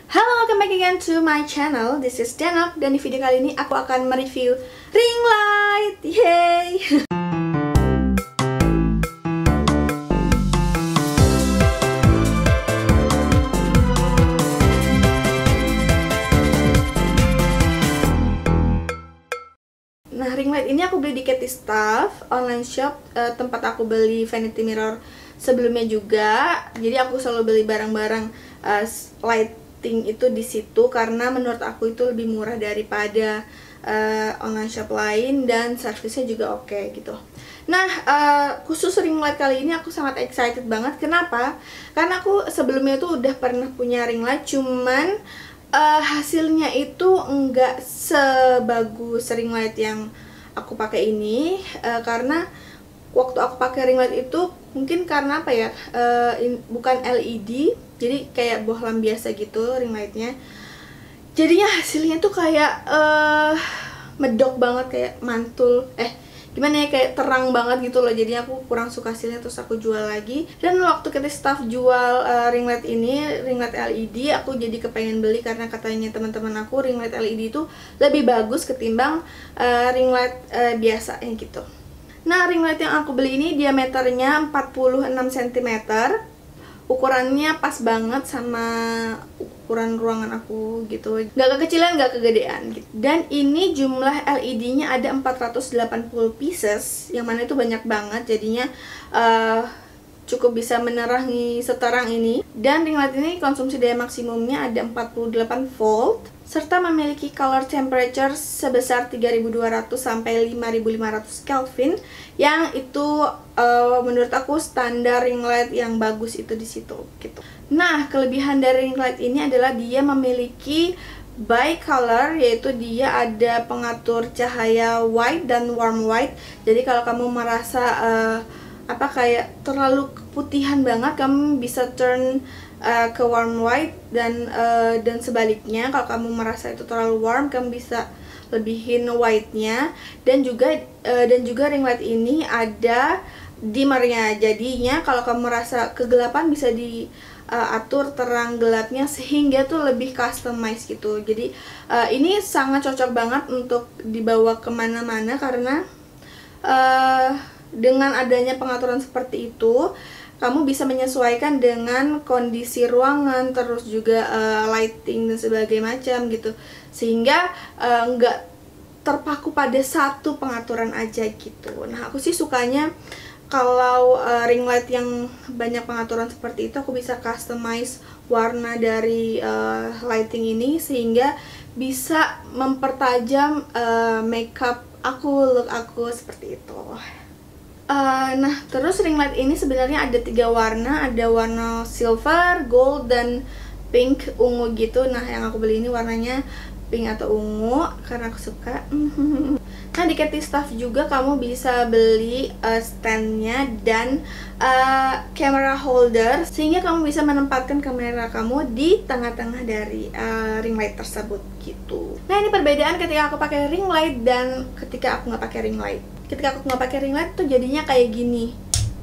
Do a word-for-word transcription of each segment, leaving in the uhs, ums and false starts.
Halo, welcome back again to my channel. This is Denok, dan di video kali ini aku akan mereview ring light. Yay! Nah, ring light ini aku beli di Cathy Stuff online shop, uh, tempat aku beli vanity mirror sebelumnya juga. Jadi aku selalu beli barang-barang uh, lighting itu di situ karena menurut aku itu lebih murah daripada uh, online shop lain dan servisnya juga oke okay, gitu. Nah, uh, khusus ring light kali ini aku sangat excited banget. Kenapa? Karena aku sebelumnya tuh udah pernah punya ring light, cuman Uh, hasilnya itu enggak sebagus ring light yang aku pakai ini, uh, karena waktu aku pakai ring light itu mungkin karena apa ya, uh, in, bukan L E D, jadi kayak bohlam biasa gitu ring lightnya. Jadinya hasilnya tuh kayak uh, medok banget, kayak mantul, eh gimana ya, kayak terang banget gitu loh. Jadinya aku kurang suka hasilnya, terus aku jual lagi. Dan waktu Cathy Stuff jual uh, ring light ini, ring light L E D, aku jadi kepengen beli karena katanya teman-teman aku ring light L E D itu lebih bagus ketimbang uh, ring light uh, biasanya gitu. Nah, ring light yang aku beli ini diameternya empat puluh enam sentimeter. Ukurannya pas banget sama ukuran ruangan aku gitu, nggak kekecilan nggak kegedean gitu. Dan ini jumlah L E D-nya ada empat ratus delapan puluh pieces, yang mana itu banyak banget, jadinya uh, cukup bisa menerangi seterang ini. Dan ring light ini konsumsi daya maksimumnya ada empat puluh delapan volt, serta memiliki color temperature sebesar tiga ribu dua ratus sampai lima ribu lima ratus Kelvin, yang itu uh, menurut aku standar ring light yang bagus itu di situ gitu. Nah, kelebihan dari ring light ini adalah dia memiliki bicolor, yaitu dia ada pengatur cahaya white dan warm white. Jadi kalau kamu merasa uh, apa kayak terlalu keputihan banget, kamu bisa turn Uh, ke warm white, dan uh, dan sebaliknya kalau kamu merasa itu terlalu warm, kamu bisa lebihin white-nya. Dan juga uh, dan juga ring light ini ada dimmernya, jadinya kalau kamu merasa kegelapan bisa diatur uh, terang gelapnya sehingga tuh lebih customized gitu. Jadi uh, ini sangat cocok banget untuk dibawa kemana-mana karena uh, dengan adanya pengaturan seperti itu, kamu bisa menyesuaikan dengan kondisi ruangan, terus juga uh, lighting dan sebagainya macam gitu, sehingga uh, nggak terpaku pada satu pengaturan aja gitu. Nah, aku sih sukanya kalau uh, ring light yang banyak pengaturan seperti itu, aku bisa customize warna dari uh, lighting ini sehingga bisa mempertajam uh, makeup aku, look aku seperti itu. Uh, nah, terus ring light ini sebenarnya ada tiga warna, ada warna silver, gold, dan pink ungu gitu. Nah, yang aku beli ini warnanya pink atau ungu karena aku suka. Nah, di Cathy Stuff juga kamu bisa beli uh, standnya dan uh, camera holder, sehingga kamu bisa menempatkan kamera kamu di tengah-tengah dari uh, ring light tersebut gitu. Nah, ini perbedaan ketika aku pakai ring light dan ketika aku nggak pakai ring light. Ketika aku nggak pakai ring light tuh jadinya kayak gini,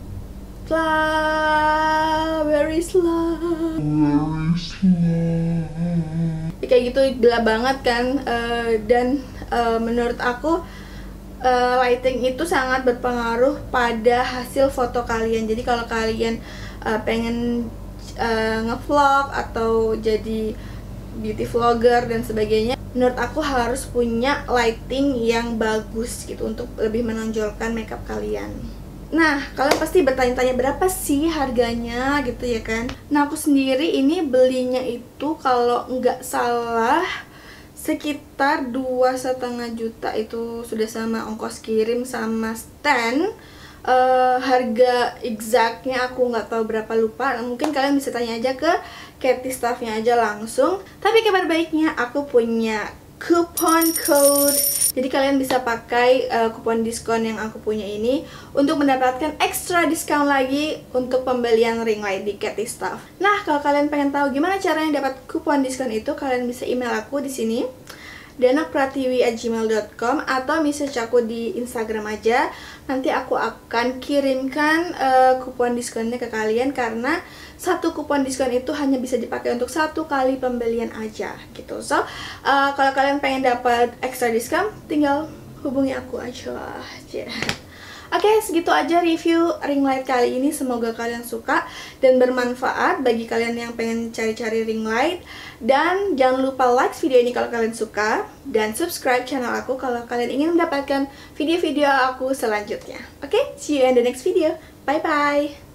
slow, very slow, very slow. Kayak gitu, gelap banget kan. Uh, dan uh, menurut aku uh, lighting itu sangat berpengaruh pada hasil foto kalian. Jadi kalau kalian uh, pengen uh, ngevlog atau jadi beauty vlogger dan sebagainya, menurut aku harus punya lighting yang bagus gitu untuk lebih menonjolkan makeup kalian. Nah, kalian pasti bertanya-tanya berapa sih harganya gitu ya kan. Nah, aku sendiri ini belinya itu kalau nggak salah sekitar dua setengah juta, itu sudah sama ongkos kirim sama stand. Uh, harga exactnya aku nggak tahu berapa, lupa. Mungkin kalian bisa tanya aja ke Cathy Stuff-nya aja langsung. Tapi kabar baiknya aku punya coupon code, jadi kalian bisa pakai uh, kupon diskon yang aku punya ini untuk mendapatkan extra diskon lagi untuk pembelian ring light di Cathy Stuff. Nah, kalau kalian pengen tahu gimana caranya dapat kupon diskon itu, kalian bisa email aku di sini. danapratiwi at gmail dot com atau message aku di Instagram aja. Nanti aku akan kirimkan uh, kupon diskonnya ke kalian, karena satu kupon diskon itu hanya bisa dipakai untuk satu kali pembelian aja gitu. So, uh, kalau kalian pengen dapat extra diskon, tinggal hubungi aku aja. Yeah. Oke, okay, segitu aja review ring light kali ini. Semoga kalian suka dan bermanfaat bagi kalian yang pengen cari-cari ring light. Dan jangan lupa like video ini kalau kalian suka, dan subscribe channel aku kalau kalian ingin mendapatkan video-video aku selanjutnya. Oke, okay? See you in the next video. Bye-bye!